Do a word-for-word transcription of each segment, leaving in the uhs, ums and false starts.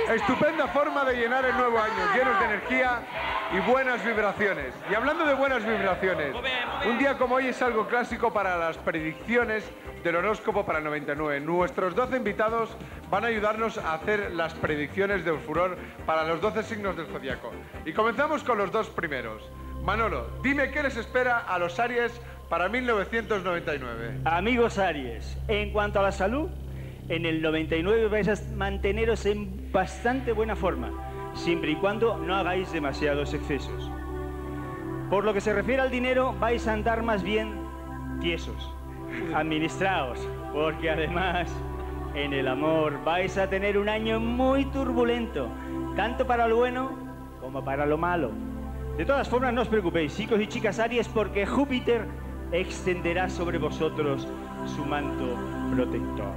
Estupenda forma de llenar el nuevo año, llenos de energía y buenas vibraciones. Y hablando de buenas vibraciones, un día como hoy es algo clásico para las predicciones del horóscopo para el noventa y nueve. Nuestros doce invitados van a ayudarnos a hacer las predicciones del furor para los doce signos del zodiaco. Y comenzamos con los dos primeros. Manolo, dime qué les espera a los Aries para mil novecientos noventa y nueve. Amigos Aries, en cuanto a la salud, en el noventa y nueve vais a manteneros en bastante buena forma, siempre y cuando no hagáis demasiados excesos. Por lo que se refiere al dinero, vais a andar más bien tiesos. Administraos, porque además, en el amor vais a tener un año muy turbulento, tanto para lo bueno como para lo malo. De todas formas, no os preocupéis, chicos y chicas Aries, porque Júpiter extenderá sobre vosotros su manto protector.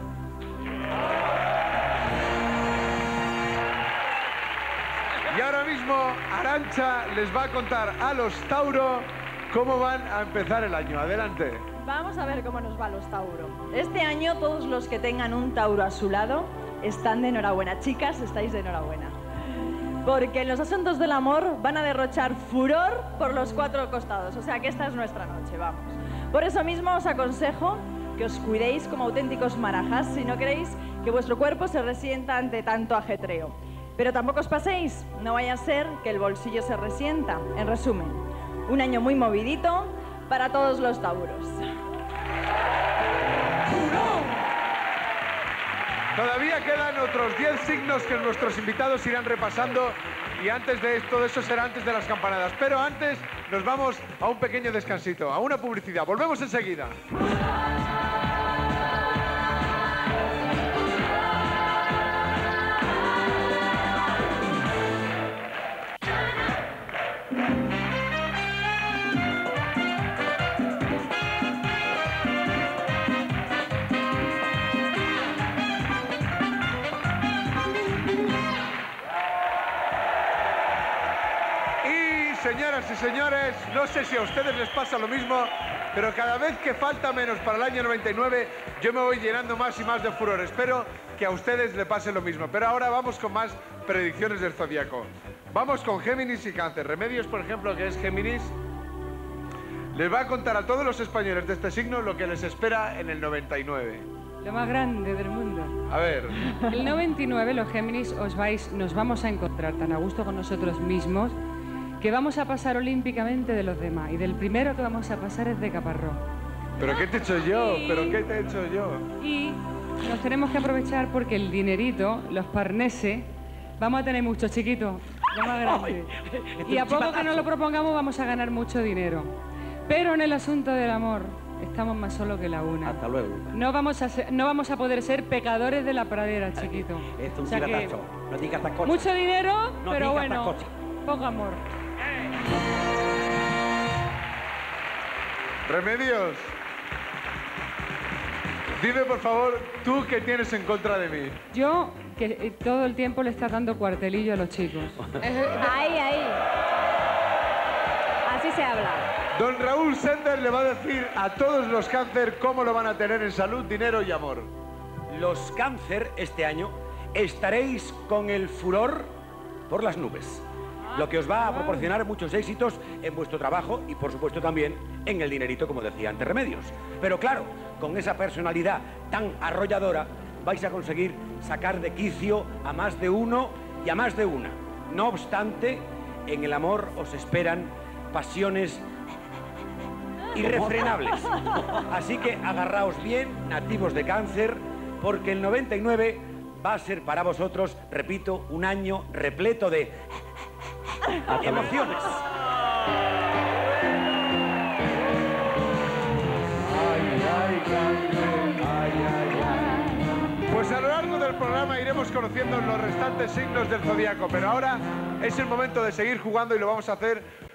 Y ahora mismo Arantxa les va a contar a los Tauro cómo van a empezar el año. Adelante. Vamos a ver cómo nos va a los Tauro. Este año todos los que tengan un Tauro a su lado están de enhorabuena. Chicas, estáis de enhorabuena. Porque en los asuntos del amor van a derrochar furor por los cuatro costados. O sea que esta es nuestra noche, vamos. Por eso mismo os aconsejo que os cuidéis como auténticos marajas si no queréis que vuestro cuerpo se resienta ante tanto ajetreo. Pero tampoco os paséis, no vaya a ser que el bolsillo se resienta. En resumen, un año muy movidito para todos los Tauros. Todavía quedan otros diez signos que nuestros invitados irán repasando y antes de todo eso será antes de las campanadas. Pero antes nos vamos a un pequeño descansito, a una publicidad. Volvemos enseguida. Señoras y señores, no sé si a ustedes les pasa lo mismo, pero cada vez que falta menos para el año noventa y nueve, yo me voy llenando más y más de furor. Espero que a ustedes les pase lo mismo. Pero ahora vamos con más predicciones del zodiaco. Vamos con Géminis y Cáncer. Remedios, por ejemplo, que es Géminis, les va a contar a todos los españoles de este signo lo que les espera en el noventa y nueve. Lo más grande del mundo. A ver. El noventa y nueve, los Géminis, os vais, nos vamos a encontrar tan a gusto con nosotros mismos que vamos a pasar olímpicamente de los demás. Y del primero que vamos a pasar es de caparrón. ¿Pero qué te he hecho yo? Y... ¿Pero qué te he hecho yo? Y nos tenemos que aprovechar porque el dinerito, los parneses, vamos a tener muchos, chiquitos, lo más grande. Y a poco que nos lo propongamos vamos a ganar mucho dinero. Pero en el asunto del amor estamos más solos que la una. Hasta luego. No vamos a ser, no vamos a poder ser pecadores de la pradera, chiquito. Esto es un o sea que, no digas estas cosas. mucho dinero, no pero digas bueno, estas cosas. Poco amor. Remedios, dime por favor, ¿tú qué tienes en contra de mí? Yo, que eh, todo el tiempo le estás dando cuartelillo a los chicos. Ahí, ahí. Así se habla. Don Raúl Sender le va a decir a todos los Cáncer cómo lo van a tener en salud, dinero y amor. Los Cáncer este año estaréis con el furor por las nubes, lo que os va a proporcionar muchos éxitos en vuestro trabajo y, por supuesto, también en el dinerito, como decía antes Remedios. Pero claro, con esa personalidad tan arrolladora vais a conseguir sacar de quicio a más de uno y a más de una. No obstante, en el amor os esperan pasiones irrefrenables. Así que agarraos bien, nativos de Cáncer, porque el noventa y nueve va a ser para vosotros, repito, un año repleto de emociones. Pues a lo largo del programa iremos conociendo los restantes signos del zodiaco, pero ahora es el momento de seguir jugando y lo vamos a hacer